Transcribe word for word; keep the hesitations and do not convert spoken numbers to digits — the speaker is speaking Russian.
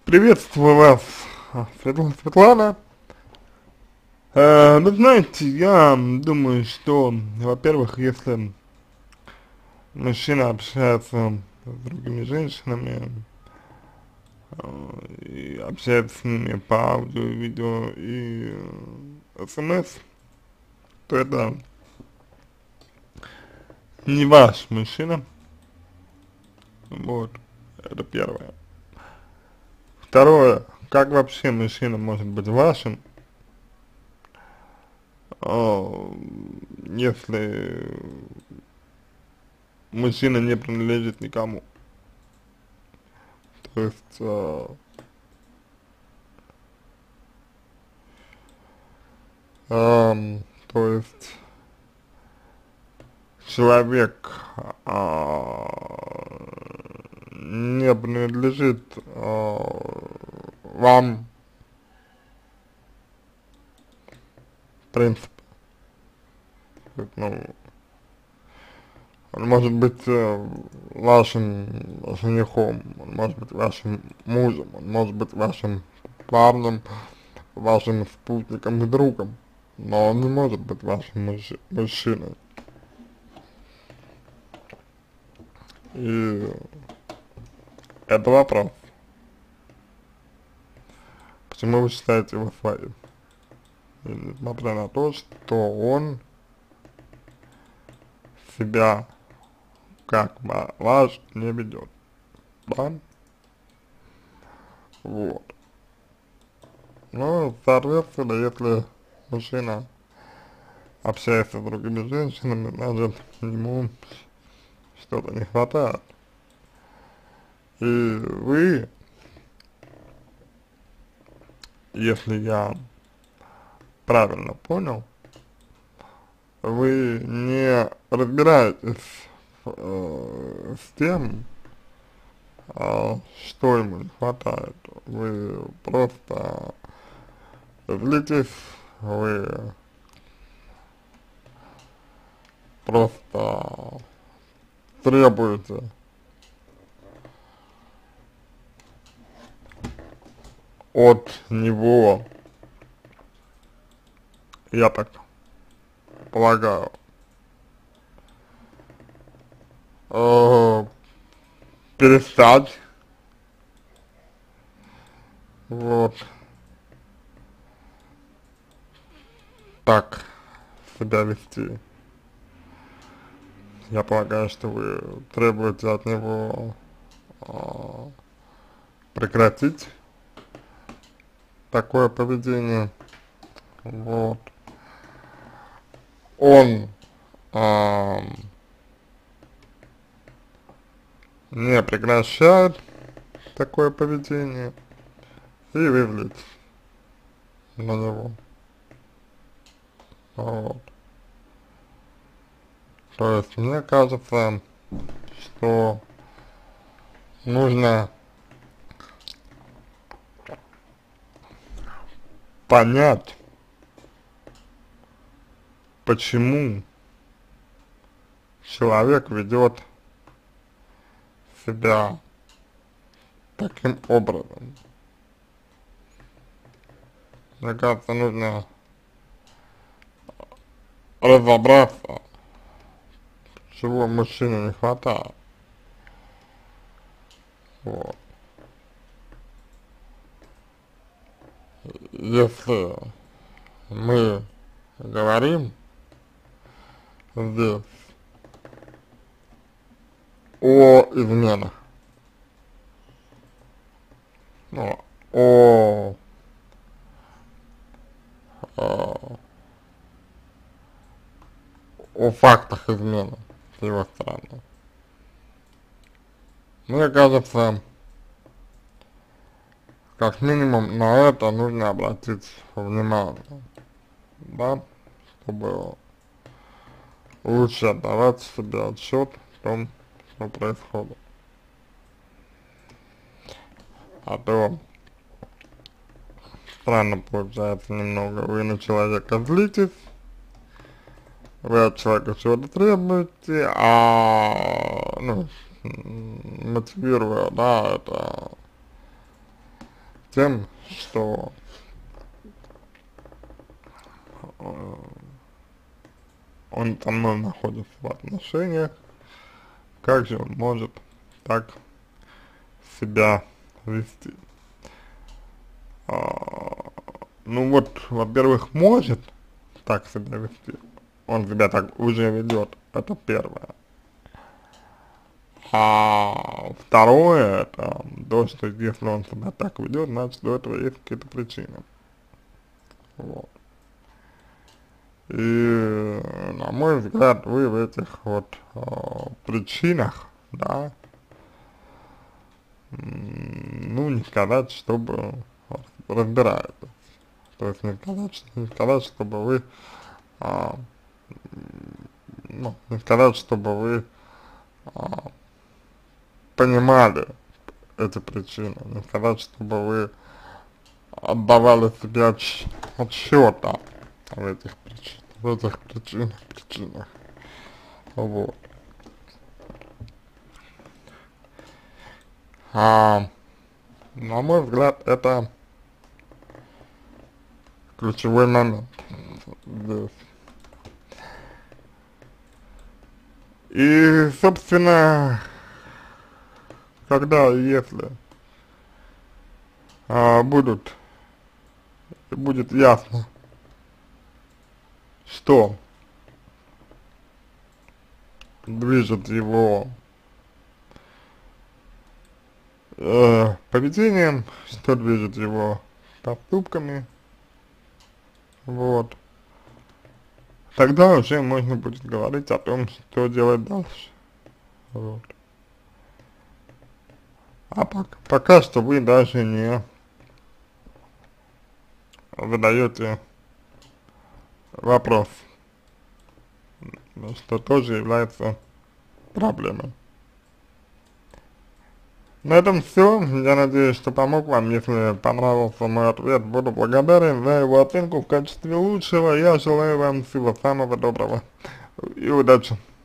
Приветствую вас, Светлана. Светлана. Э, ну, знаете, я думаю, что, во-первых, если мужчина общается с другими женщинами, э, и общается с ними по аудио, видео и э, смс, то это не ваш мужчина, вот, это первое. Второе, как вообще мужчина может быть вашим, э, если мужчина не принадлежит никому? То есть, э, эм, то есть человек а, не принадлежит а, вам, в принципе. То есть, ну, он может быть э, вашим женихом, он может быть вашим мужем, он может быть вашим парнем, вашим спутником и другом, но он не может быть вашим мужч мужчиной. И это вопрос, почему вы считаете его своим, и несмотря на то, что он себя как ваш не ведет, да? Вот. Ну, соответственно, если мужчина общается с другими женщинами, значит, ему что-то не хватает. И вы, если я правильно понял, вы не разбираетесь э, с тем, э, что ему не хватает. Вы просто злитесь, вы просто требуете от него, я так полагаю, э, перестать вот так себя вести. Я полагаю, что вы требуете от него э, прекратить такое поведение. Вот. Он э, не прекращает такое поведение, и вы злитесь на него. Вот. То есть мне кажется, что нужно понять, почему человек ведет себя таким образом. Мне кажется, нужно разобраться, чего мужчине не хватает. Вот. Если мы говорим здесь о изменах, ну, о, о, о фактах измены с его стороны. Мне кажется, как минимум на это нужно обратить внимание, да, чтобы лучше отдавать себе отчет в том, что происходит. А то странно получается немного, вы на человека злитесь, вы от человека чего-то требуете, а, ну, мотивируя, да, это тем, что э, он со мной находится в отношениях, как же он может так себя вести? А, ну вот, во-первых, может так себя вести, он себя так уже ведет, это первое. А второе, это то, что если он себя так ведет, значит, у этого есть какие-то причины. Вот. И, на мой взгляд, вы в этих вот э, причинах, да, ну, не сказать, чтобы разбираетесь. То есть не сказать, не сказать, чтобы вы, а, ну, не сказать, чтобы вы а, понимали эти причины, не сказать, чтобы вы отдавали себе отч отчета в этих причин, в этих причинах, причинах. Вот. А, на мой взгляд, это ключевой момент здесь. И, собственно, когда, если а, будут, будет ясно, что движет его э, поведением, что движет его поступками, вот, тогда уже можно будет говорить о том, что делать дальше, вот. А пока, пока что вы даже не задаете вопрос, что тоже является проблемой. На этом все. Я надеюсь, что помог вам. Если понравился мой ответ, буду благодарен за его оценку в качестве лучшего. Я желаю вам всего самого доброго и удачи.